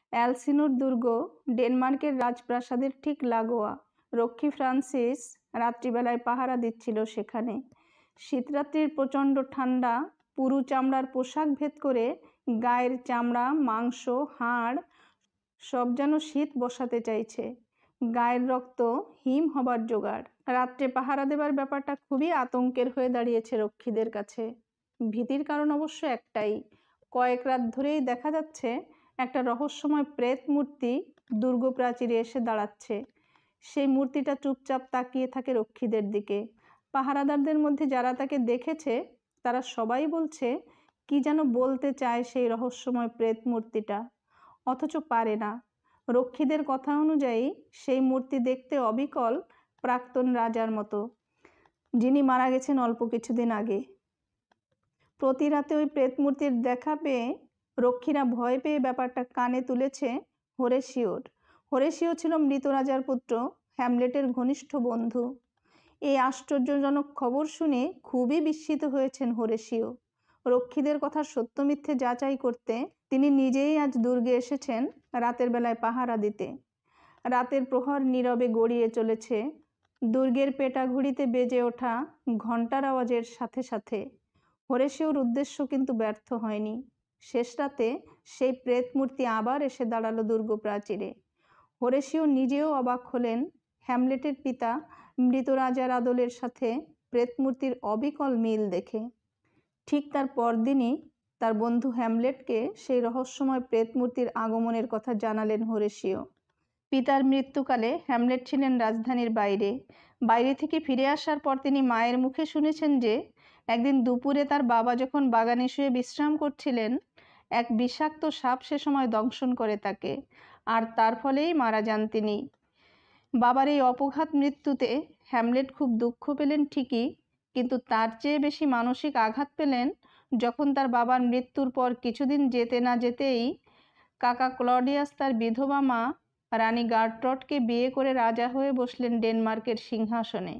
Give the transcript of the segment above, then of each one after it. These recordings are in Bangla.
এলসিনোর দুর্গ ডেনমার্কের রাজপ্রাসাদের ঠিক লাগোয়া। রক্ষী ফ্রান্সিস রাত্রিবেলায় পাহারা দিচ্ছিল সেখানে। শীতরাত্রির প্রচণ্ড ঠান্ডা পুরু চামড়ার পোশাক ভেদ করে গায়ের চামড়া, মাংস, হাড় সব যেন শীত বসাতে চাইছে। গায়ের রক্ত হিম হবার জোগাড়। রাত্রে পাহারা দেবার ব্যাপারটা খুবই আতঙ্কের হয়ে দাঁড়িয়েছে রক্ষীদের কাছে। ভীতির কারণ অবশ্য একটাই, কয়েক রাত ধরেই দেখা যাচ্ছে একটা রহস্যময় প্রেত মূর্তি দুর্গ প্রাচীরে এসে দাঁড়াচ্ছে। সেই মূর্তিটা চুপচাপ তাকিয়ে থাকে রক্ষীদের দিকে। পাহারাদারদের মধ্যে যারা তাকে দেখেছে তারা সবাই বলছে কি যেন বলতে চায় সেই রহস্যময় প্রেত মূর্তিটা, অথচ পারে না। রক্ষীদের কথা অনুযায়ী সেই মূর্তি দেখতে অবিকল প্রাক্তন রাজার মতো, যিনি মারা গেছেন অল্প কিছুদিন আগে। প্রতি রাতে ওই প্রেত মূর্তির দেখা পেয়ে রক্ষীরা ভয় পেয়ে ব্যাপারটা কানে তুলেছে হোরেশিওর। হোরেশিও ছিল মৃত রাজার পুত্র হ্যামলেটের ঘনিষ্ঠ বন্ধু। এই আশ্চর্যজনক খবর শুনে খুবই বিস্মিত হয়েছেন হোরেশিও। রক্ষীদের কথা সত্য মিথ্যে যাচাই করতে তিনি নিজেই আজ দুর্গে এসেছেন রাতের বেলায় পাহারা দিতে। রাতের প্রহর নীরবে গড়িয়ে চলেছে। দুর্গের পেটাঘুড়িতে বেজে ওঠা ঘণ্টার আওয়াজের সাথে সাথে হোরেশিওর উদ্দেশ্য কিন্তু ব্যর্থ হয়নি। শেষ রাতে সেই প্রেত মূর্তি আবার এসে দাঁড়ালো দুর্গ প্রাচীরে। হোরেশিও নিজেও অবাক হলেন হ্যামলেটের পিতা মৃত রাজার আদলের সাথে প্রেত মূর্তির অবিকল মিল দেখে। ঠিক তার পরদিনই তার বন্ধু হ্যামলেটকে সেই রহস্যময় প্রেত মূর্তির আগমনের কথা জানালেন হোরেশিও। পিতার মৃত্যুকালে হ্যামলেট ছিলেন রাজধানীর বাইরে থেকে ফিরে আসার পর তিনি মায়ের মুখে শুনেছেন যে একদিন দুপুরে তার বাবা যখন বাগানে শুয়ে বিশ্রাম করছিলেন, এক বিষাক্ত সাপ সে সময় দংশন করে তাকে, আর তার ফলেই মারা যান তিনি। বাবার এই অপঘাত মৃত্যুতে হ্যামলেট খুব দুঃখ পেলেন ঠিকই, কিন্তু তার চেয়ে বেশি মানসিক আঘাত পেলেন যখন তার বাবার মৃত্যুর পর কিছুদিন যেতে না যেতেই কাকা ক্লডিয়াস তার বিধবা মা রানী গার্ট্রটকে বিয়ে করে রাজা হয়ে বসলেন ডেনমার্কের সিংহাসনে।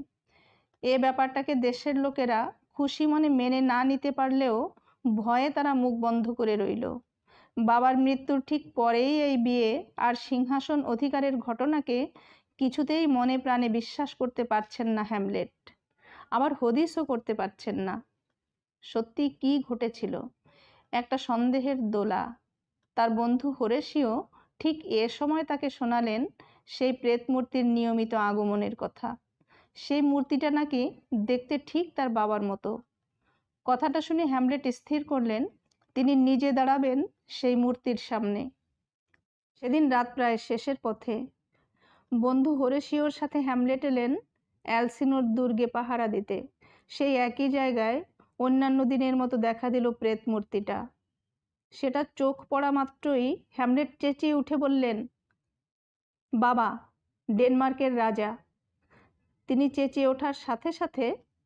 এ ব্যাপারটাকে দেশের লোকেরা খুশি মনে মেনে না নিতে পারলেও ভয়ে তারা মুখ বন্ধ করে রইল। বাবার মৃত্যুর ঠিক পরেই এই বিয়ে আর সিংহাসন অধিকারের ঘটনাকে কিছুতেই মনে প্রাণে বিশ্বাস করতে পারছেন না হ্যামলেট, আবার হদিসও করতে পারছেন না। সত্যি কি ঘটেছিল? একটা সন্দেহের দোলা। তার বন্ধু হোরেশিও ঠিক এ সময় তাকে শোনালেন সেই প্রেত মূর্তির নিয়মিত আগমনের কথা। সেই মূর্তিটা নাকি দেখতে ঠিক তার বাবার মতো। কথাটা শুনে হ্যামলেট স্থির করলেন তিনি নিজে দাঁড়াবেন সেই মূর্তির সামনে। সেদিন রাত প্রায় শেষের পথে বন্ধু হোরেশিওর সাথে হ্যামলেট এলেন এলসিনোর দুর্গে পাহারা দিতে। সেই একই জায়গায় অন্যান্য দিনের মতো দেখা দিল প্রেত মূর্তিটা। সেটা চোখ পড়া মাত্রই হ্যামলেট চেঁচিয়ে উঠে বললেন, বাবা, ডেনমার্কের রাজা। তিনি চেঁচিয়ে ওঠার সাথে সাথে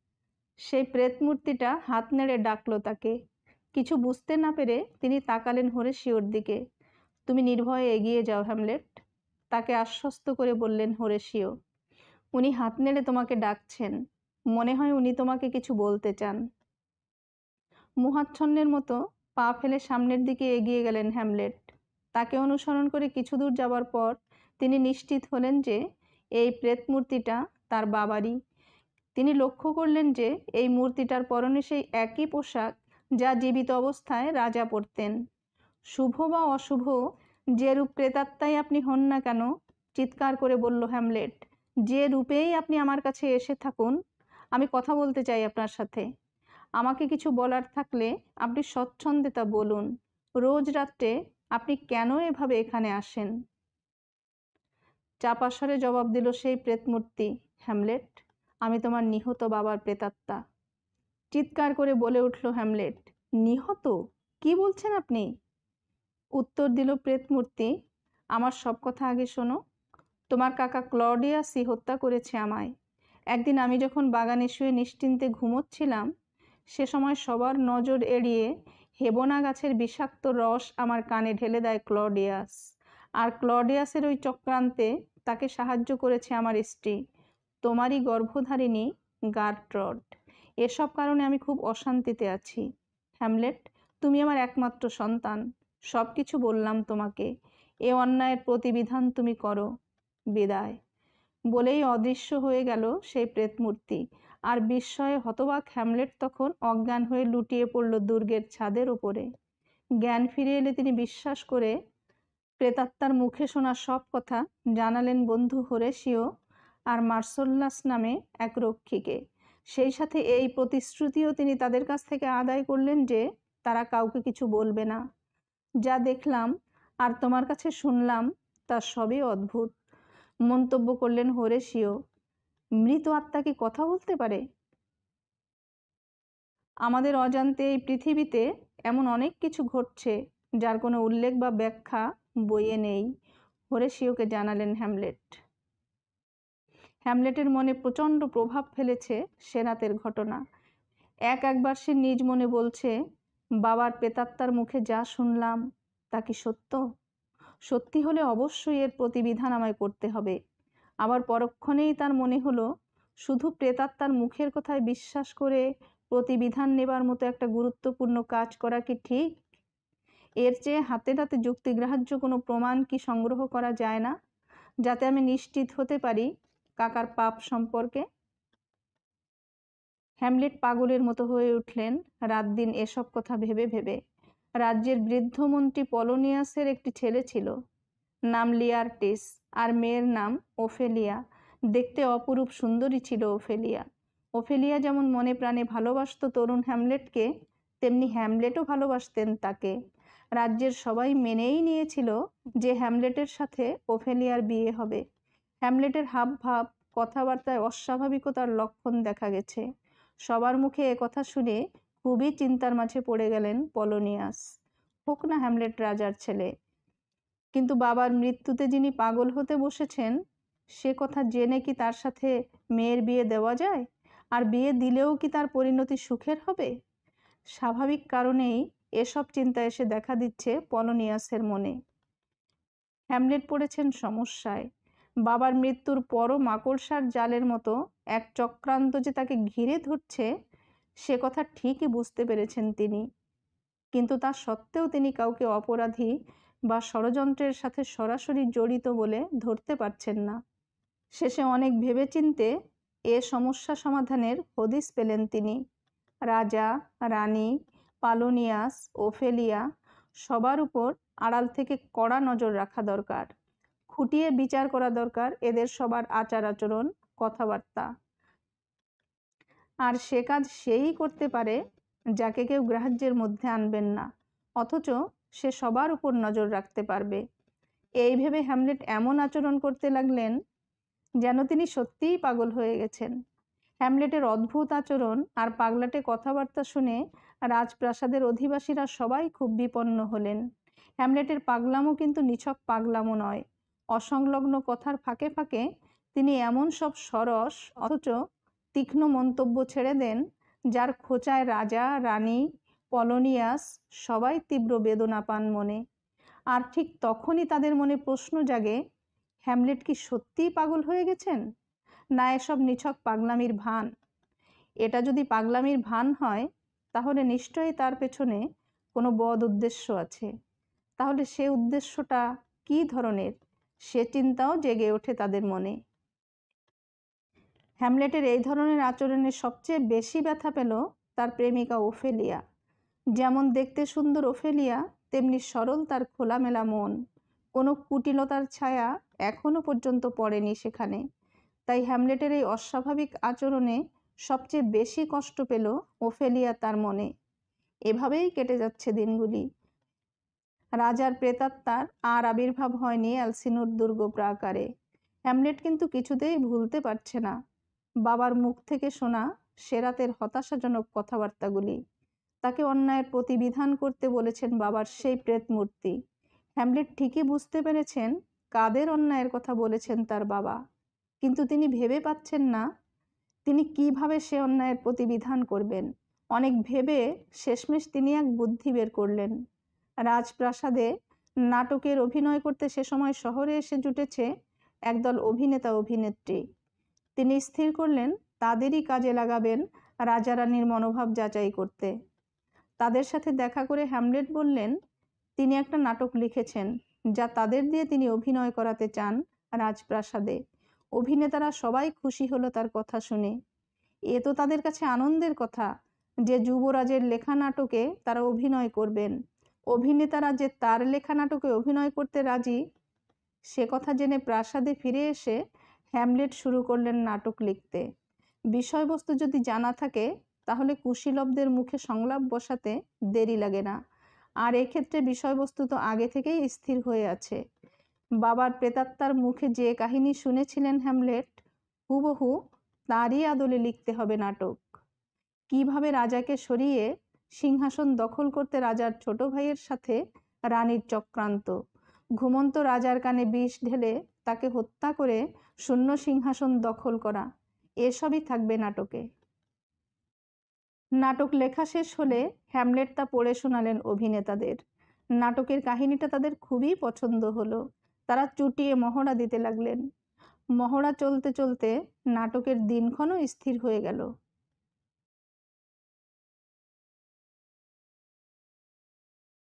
সেই প্রেত মূর্তিটা হাত নেড়ে ডাকলো তাকে। কিছু বুঝতে না পেরে তিনি তাকালেন হোরেশিওর দিকে। তুমি নির্ভয়ে এগিয়ে যাও হ্যামলেট, তাকে আশ্বস্ত করে বললেন হোরেশিও। উনি হাত নেড়ে তোমাকে ডাকছেন, মনে হয় উনি তোমাকে কিছু বলতে চান। মোহাচ্ছন্নের মতো পা ফেলে সামনের দিকে এগিয়ে গেলেন হ্যামলেট। তাকে অনুসরণ করে কিছু দূর যাবার পর তিনি নিশ্চিত হলেন যে এই প্রেত মূর্তিটা তার বাবারই। তিনি লক্ষ্য করলেন যে এই মূর্তিটার পরনে সেই একই পোশাক যা জীবিত অবস্থায় রাজা পরতেন। শুভ বা অশুভ যে রূপ প্রেতাত্মাই আপনি হন না কেন, চিৎকার করে বলল হ্যামলেট, যে রূপেই আপনি আমার কাছে এসে থাকুন, আমি কথা বলতে চাই আপনার সাথে। আমাকে কিছু বলার থাকলে আপনি স্বচ্ছন্দে তা বলুন। রোজ রাত্রে আপনি কেন এভাবে এখানে আসেন? চাপা স্বরে জবাব দিল সেই প্রেতমূর্তি, হ্যামলেট, আমি তোমার নিহত বাবার প্রেতাত্মা। চিৎকার করে বলে উঠল হ্যামলেট, নিহত? কি বলছেন আপনি? উত্তর দিল প্রেতমূর্তি, আমার সব কথা আগে শোনো। তোমার কাকা ক্লডিয়াসই হত্যা করেছে আমায়। একদিন আমি যখন বাগানে শুয়ে নিশ্চিন্তে ঘুমোচ্ছিলাম, সে সময় সবার নজর এড়িয়ে হেবনা গাছের বিষাক্ত রস আমার কানে ঢেলে দেয় ক্লডিয়াস। আর ক্লডিয়াসের ওই চক্রান্তে তাকে সাহায্য করেছে আমার স্ত্রী, তোমারই গর্ভধারিণী গার্ট্রট। এসব কারণে আমি খুব অশান্তিতে আছি। হ্যামলেট, তুমি আমার একমাত্র সন্তান। সব কিছু বললাম তোমাকে। এ অন্যায়ের প্রতিবিধান তুমি করো, বিদায়। বলেই অদৃশ্য হয়ে গেল সেই প্রেতমূর্তি। আর বিস্ময়ে হতবাক হ্যামলেট তখন অজ্ঞান হয়ে লুটিয়ে পড়ল দুর্গের ছাদের ওপরে। জ্ঞান ফিরে এলে তিনি বিশ্বাস করে প্রেতাত্মার মুখে শোনা সব কথা জানালেন বন্ধু হোরেশিও আর মার্সোল্লাস নামে এক রক্ষীকে। সেই সাথে এই প্রতিশ্রুতিও তিনি তাদের কাছ থেকে আদায় করলেন যে তারা কাউকে কিছু বলবে না। যা দেখলাম আর তোমার কাছে শুনলাম তা সবই অদ্ভুত, মন্তব্য করলেন হোরেশিও। মৃত আত্মা কি কথা বলতে পারে? আমাদের অজান্তে এই পৃথিবীতে এমন অনেক কিছু ঘটছে যার কোনো উল্লেখ বা ব্যাখ্যা বইয়ে নেই, হোরেশিওকে জানালেন হ্যামলেট। হ্যামলেটের মনে প্রচণ্ড প্রভাব ফেলেছে সে রাতের ঘটনা। একবার সে নিজ মনে বলছে, বাবার প্রেতাত্মার মুখে যা শুনলাম তা কি সত্য? সত্যি হলে অবশ্যই এর প্রতিবিধান আমায় করতে হবে। আবার পরক্ষণেই তার মনে হলো, শুধু প্রেতাত্মার মুখের কথায় বিশ্বাস করে প্রতিবিধান নেবার মতো একটা গুরুত্বপূর্ণ কাজ করা কি ঠিক? এর চেয়ে হাতে নাতে যুক্তিগ্রাহ্য কোনো প্রমাণ কি সংগ্রহ করা যায় না, যাতে আমি নিশ্চিত হতে পারি কাকার পাপ সম্পর্কে? হ্যামলেট পাগলের মতো হয়ে উঠলেন রাত দিন এসব কথা ভেবে ভেবে। রাজ্যের বৃদ্ধ মন্ত্রী পলোনিয়াসের একটি ছেলে ছিল, নাম লিয়ার্টিস, আর মেয়ের নাম ওফেলিয়া। দেখতে অপরূপ সুন্দরী ছিল ওফেলিয়া। ওফেলিয়া যেমন মনে প্রাণে ভালোবাসত তরুণ হ্যামলেটকে, তেমনি হ্যামলেটও ভালোবাসতেন তাকে। রাজ্যের সবাই মেনেই নিয়েছিল যে হ্যামলেটের সাথে ওফেলিয়ার বিয়ে হবে। হ্যামলেটের হাবভাব, কথাবার্তায় অস্বাভাবিকতার লক্ষণ দেখা গেছে। সবার মুখে একথা শুনে খুবই চিন্তার মাঝে পড়ে গেলেন পলোনিয়াস। হোক না হ্যামলেট রাজার ছেলে, কিন্তু বাবার মৃত্যুতে যিনি পাগল হতে বসেছেন সে কথা জেনে কি তার সাথে মেয়ের বিয়ে দেওয়া যায়? আর বিয়ে দিলেও কি তার পরিণতি সুখের হবে? স্বাভাবিক কারণেই এসব চিন্তা এসে দেখা দিচ্ছে পলোনিয়াসের মনে। হ্যামলেট পড়েছেন সমস্যায়। বাবার মৃত্যুর পরও মাকড়সার জালের মতো এক চক্রান্ত যে তাকে ঘিরে ধরছে সে কথা ঠিকই বুঝতে পেরেছেন তিনি, কিন্তু তা সত্ত্বেও তিনি কাউকে অপরাধী বা ষড়যন্ত্রের সাথে সরাসরি জড়িত বলে ধরতে পারছেন না। শেষে অনেক ভেবেচিন্তে এ সমস্যা সমাধানের হদিশ পেলেন তিনি। রাজা, রানী, পালোনিয়াস, ওফেলিয়া সবার উপর আড়াল থেকে কড়া নজর রাখা দরকার। খুঁটিয়ে বিচার করা দরকার এদের সবার আচার আচরণ, কথাবার্তা। আর সে কাজ সেই করতে পারে যাকে কেউ গ্রাহ্যের মধ্যে আনবেন না, অথচ সে সবার উপর নজর রাখতে পারবে। এই ভেবে হ্যামলেট এমন আচরণ করতে লাগলেন যেন তিনি সত্যিই পাগল হয়ে গেছেন। হ্যামলেটের অদ্ভুত আচরণ আর পাগলাটে কথাবার্তা শুনে রাজপ্রাসাদের অধিবাসীরা সবাই খুব বিপন্ন হলেন। হ্যামলেটের পাগলামো কিন্তু নিছক পাগলামো নয়। অসংলগ্ন কথার ফাঁকে ফাঁকে তিনি এমন সব সরস অথচ তীক্ষ্ণ মন্তব্য ছেড়ে দেন যার খোঁচায় রাজা, রানী, পলোনিয়াস সবাই তীব্র বেদনা পান মনে। আর ঠিক তখনই তাদের মনে প্রশ্ন জাগে, হ্যামলেট কি সত্যিই পাগল হয়ে গেছেন, না এসব নিছক পাগলামির ভান? এটা যদি পাগলামির ভান হয় তাহলে নিশ্চয়ই তার পেছনে কোনো বদ উদ্দেশ্য আছে। তাহলে সে উদ্দেশ্যটা কী ধরনের সে চিন্তাও জেগে ওঠে তাদের মনে। হ্যামলেটের এই ধরনের আচরণে সবচেয়ে বেশি ব্যথা পেল তার প্রেমিকা ওফেলিয়া। যেমন দেখতে সুন্দর ওফেলিয়া, তেমনি সরল তার খোলামেলা মন। কোনো কুটিলতার ছায়া এখনো পর্যন্ত পড়েনি সেখানে। তাই হ্যামলেটের এই অস্বাভাবিক আচরণে সবচেয়ে বেশি কষ্ট পেল ওফেলিয়া তার মনে। এভাবেই কেটে যাচ্ছে দিনগুলি। রাজার প্রেতাত্মার আর আবির্ভাব হয়নি এলসিনোর দুর্গ প্রাকারে। হ্যামলেট কিন্তু কিছুতেই ভুলতে পারছে না বাবার মুখ থেকে শোনা সে রাতের হতাশাজনক কথাবার্তাগুলি। তাকে অন্যায়ের প্রতিবিধান করতে বলেছেন বাবার সেই প্রেতমূর্তি। হ্যামলেট ঠিকই বুঝতে পেরেছেন কাদের অন্যায়ের কথা বলেছেন তার বাবা, কিন্তু তিনি ভেবে পাচ্ছেন না তিনি কিভাবে সে অন্যায়ের প্রতিবিধান করবেন। অনেক ভেবে শেষমেশ তিনি এক বুদ্ধি বের করলেন। রাজপ্রাসাদে নাটকের অভিনয় করতে সে সময় শহরে এসে জুটেছে একদল অভিনেতা অভিনেত্রী। তিনি স্থির করলেন তাদেরই কাজে লাগাবেন রাজা রানীর মনোভাব যাচাই করতে। তাদের সাথে দেখা করে হ্যামলেট বললেন তিনি একটা নাটক লিখেছেন, যা তাদের দিয়ে তিনি অভিনয় করাতে চান রাজপ্রাসাদে। অভিনেতারা সবাই খুশি হলো তার কথা শুনে। এ তো তাদের কাছে আনন্দের কথা যে যুবরাজের লেখা নাটকে তারা অভিনয় করবেন। অভিনেতারা যে তার লেখা নাটকে অভিনয় করতে রাজি, সে কথা জেনে প্রাসাদে ফিরে এসে হ্যামলেট শুরু করলেন নাটক লিখতে। বিষয়বস্তু যদি জানা থাকে তাহলে কুশীলবদের মুখে সংলাপ বসাতে দেরি লাগে না। আর এক্ষেত্রে বিষয়বস্তু তো আগে থেকেই স্থির হয়ে আছে। বাবার প্রেতাত্মার মুখে যে কাহিনী শুনেছিলেন হ্যামলেট, হুবহু তারই আদলে লিখতে হবে নাটক। কিভাবে রাজাকে সরিয়ে সিংহাসন দখল করতে রাজার ছোট ভাইয়ের সাথে রানীর চক্রান্ত, ঘুমন্ত রাজার কানে বিষ ঢেলে তাকে হত্যা করে শূন্য সিংহাসন দখল করা, এসবই থাকবে নাটকে। নাটক লেখা শেষ হলে হ্যামলেট তা পড়ে শোনালেন অভিনেতাদের। নাটকের কাহিনীটা তাদের খুবই পছন্দ হলো। তারা চুটিয়ে মহড়া দিতে লাগলেন। মহড়া চলতে চলতে নাটকের দিনক্ষণও স্থির হয়ে গেল।